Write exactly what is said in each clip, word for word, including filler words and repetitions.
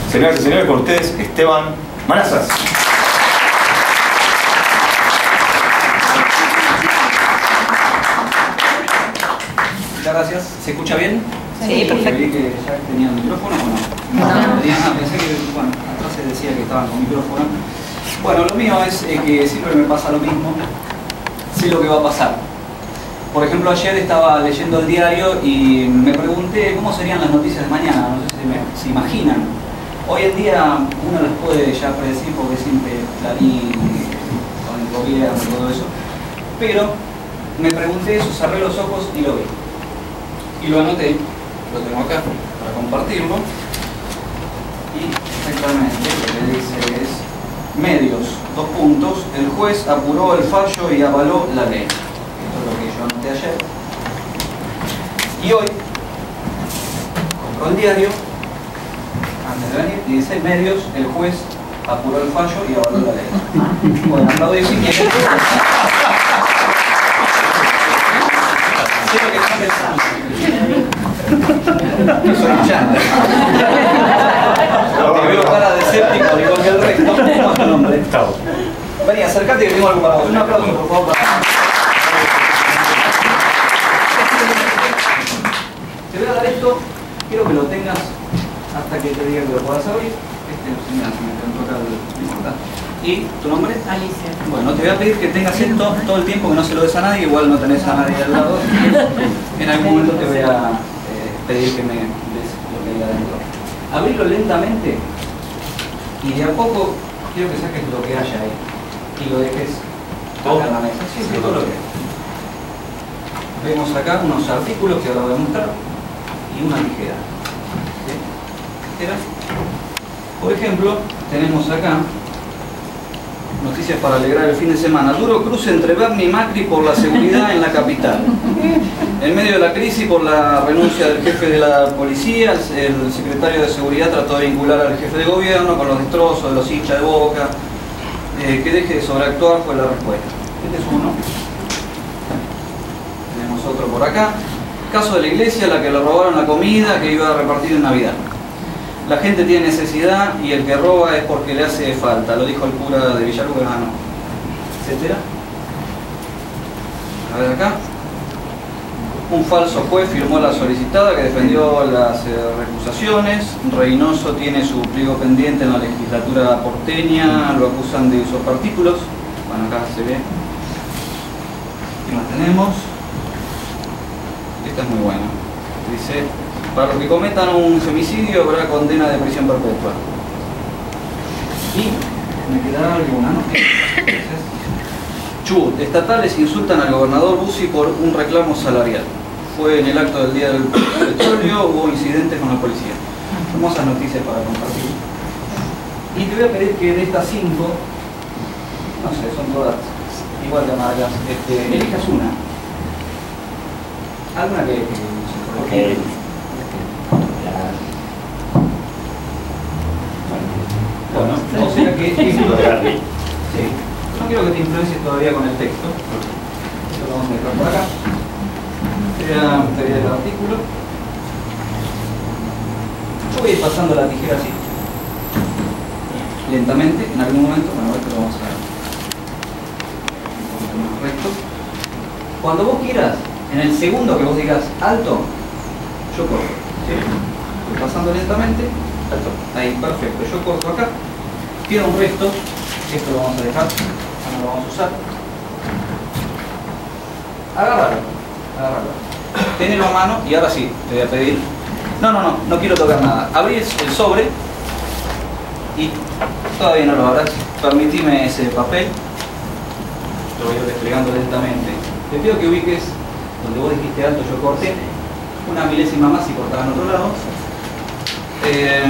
Señoras y señores, con ustedes, Esteban Manazas. Muchas gracias. ¿Se escucha bien? Sí, perfecto. Vi que ya tenían micrófono o no. No. No. Tenían, ah, pensé que, bueno, atrás se decía que estaban con micrófono. Bueno, lo mío es eh, que siempre me pasa lo mismo. Sé lo que va a pasar. Por ejemplo, ayer estaba leyendo el diario y me pregunté cómo serían las noticias de mañana. No sé si me, se imaginan. Hoy en día uno las puede ya predecir porque siempre Clarín, con el gobierno y todo eso. Pero me pregunté eso, cerré los ojos y lo vi. Y lo anoté, lo tengo acá para compartirlo. Y exactamente lo que dice es: medios, dos puntos, el juez apuró el fallo y avaló la ley. Esto es lo que yo anoté ayer. Y hoy compro el diario antes de venir y dice: medios, el juez apuró el fallo y avaló la ley. Bueno, aplaudir si quieren. Sé lo que están pensando. Que soy chanta. Te veo cara de escéptico, igual que el resto. ¿Cómo es tu nombre? Gustavo. Vení, acercate que tengo algo para vos. Un aplauso, por favor. Para... Te voy a dar esto. Quiero que lo tengas hasta que te diga que lo puedas abrir. Este no se me hace, me entró acá el importante. ¿Y tu nombre? Alicia. Bueno, te voy a pedir que tengas esto todo el tiempo, que no se lo des a nadie, igual no tenés a nadie al lado. En algún momento te voy a eh, pedir que me des lo que hay adentro. Abrilo lentamente y de a poco quiero que saques lo que haya ahí y lo dejes acá en la mesa. Sí, sí, todo lo que hay. Vemos acá unos artículos que ahora voy a mostrar y una tijera. ¿Sí? Tijera. Por ejemplo, tenemos acá noticias para alegrar el fin de semana. Duro cruce entre Bernie y Macri por la seguridad en la capital. En medio de la crisis por la renuncia del jefe de la policía, el secretario de seguridad trató de vincular al jefe de gobierno con los destrozos de los hinchas de Boca. Eh, que deje de sobreactuar fue la respuesta. Este es uno. Tenemos otro por acá. Caso de la iglesia, la que le robaron la comida que iba a repartir en Navidad. La gente tiene necesidad y el que roba es porque le hace falta, lo dijo el cura de Villalugano, etcétera. A ver acá. Un falso juez firmó la solicitada que defendió las eh, recusaciones. Reynoso tiene su pliego pendiente en la legislatura porteña, lo acusan de usos artículos. Bueno, acá se ve. Aquí la tenemos. Esta es muy buena. Dice: para los que cometan un femicidio habrá condena de prisión perpetua. Y me quedará alguna, ¿no? Entonces, Chubut, estatales insultan al gobernador Bussi por un reclamo salarial. Fue en el acto del día del petróleo, hubo incidentes con la policía. Hermosas noticias para compartir. Y te voy a pedir que de estas cinco, no sé, son todas igual de amargas, este, elijas una. Alguna que, que no sé, por ejemplo. Bueno, o sea que sí. No quiero que te influencies todavía con el texto. Esto lo vamos a dejar por acá. Te voy a pedir el artículo. Yo voy a ir pasando la tijera así. Lentamente, en algún momento, bueno, esto lo vamos a ver un poquito más recto. Cuando vos quieras, en el segundo que vos digas alto, yo corto. ¿Sí? Voy pasando lentamente. Alto. Ahí, perfecto. Yo corto acá. Queda un resto. Esto lo vamos a dejar. No lo vamos a usar. Agárralo. Agárralo. Tenelo a mano y ahora sí, te voy a pedir. No, no, no. No quiero tocar nada. Abrí el sobre y todavía no lo abras. Permitime ese papel. Lo voy a ir desplegando lentamente. Te pido que ubiques donde vos dijiste alto, yo corté. Una milésima más y cortás en otro lado. Eh,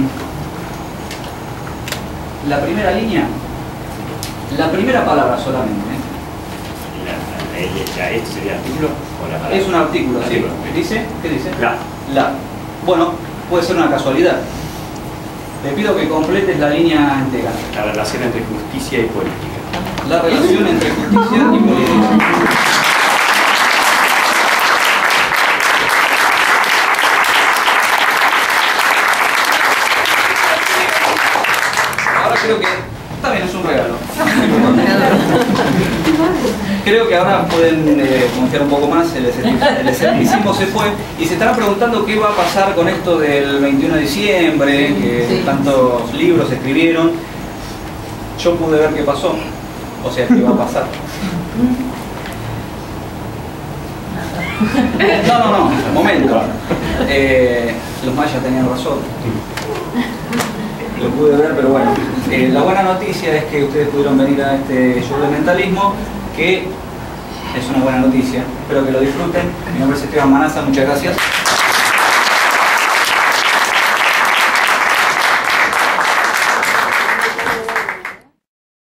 la primera línea, la primera palabra solamente. La, la, la, ¿Este sería artículo o la palabra? Es un artículo, sí. Artículo. ¿Dice? ¿Qué dice? La. La. Bueno, puede ser una casualidad. Te pido que completes la línea entera. La relación entre justicia y política. La relación entre justicia y política. creo que está bien, es un regalo. Creo que ahora pueden eh, confiar un poco más, el escepticismo, el escepticismo se fue y se estarán preguntando qué va a pasar con esto del veintiuno de diciembre, que sí. tantos libros se escribieron. Yo pude ver qué pasó, o sea, qué va a pasar. No, no, no, momento. Eh, los mayas tenían razón. Lo pude ver, pero bueno. Eh, la buena noticia es que ustedes pudieron venir a este show de mentalismo, que es una buena noticia. Espero que lo disfruten. Mi nombre es Esteban Manaza, muchas gracias.